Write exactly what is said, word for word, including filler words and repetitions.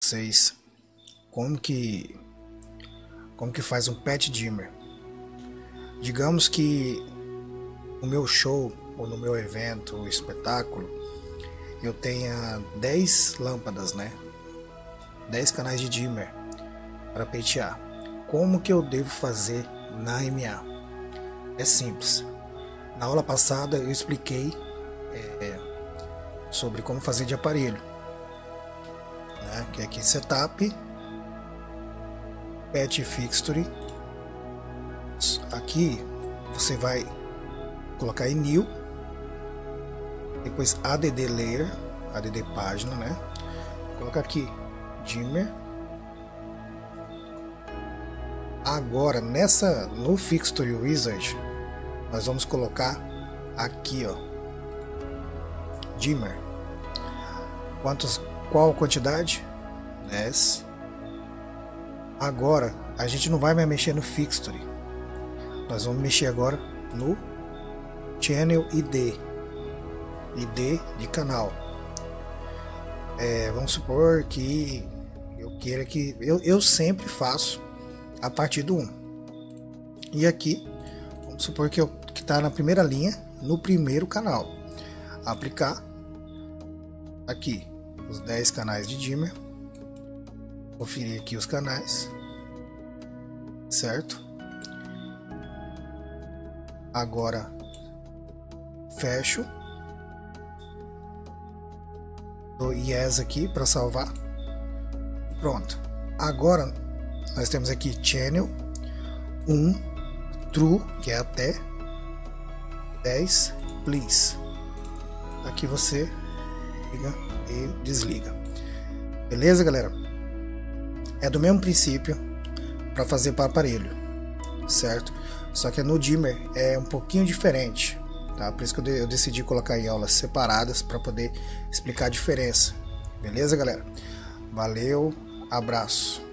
vocês como que como que faz um pet dimmer. Digamos que no meu show ou no meu evento ou espetáculo eu tenha dez lâmpadas, né? dez canais de dimmer para pentear. Como que eu devo fazer na M A? É simples. Na aula passada eu expliquei é, sobre como fazer de aparelho, né? Que é aqui setup, pet fixture. Aqui você vai colocar em new, depois add layer, add página, né? Colocar aqui dimmer. Agora nessa no fixture wizard nós vamos colocar aqui, ó, dimmer. Quantos, qual quantidade? dez. Agora a gente não vai mais mexer no fixture. Nós vamos mexer agora no channel I D. I D de canal. É, vamos supor que eu queira que eu, eu sempre faço a partir do um. E aqui, vamos supor que eu que está na primeira linha, no primeiro canal. Aplicar aqui os dez canais de dimmer. Conferir aqui os canais, certo? Agora fecho, dou yes aqui para salvar. Pronto. Agora nós temos aqui channel um true, que é até dez, please. Aqui você liga e desliga. Beleza, galera? É do mesmo princípio para fazer para aparelho, certo? Só que no dimmer é um pouquinho diferente, tá? Por isso que eu, de, eu decidi colocar em aulas separadas para poder explicar a diferença. Beleza, galera? Valeu, abraço.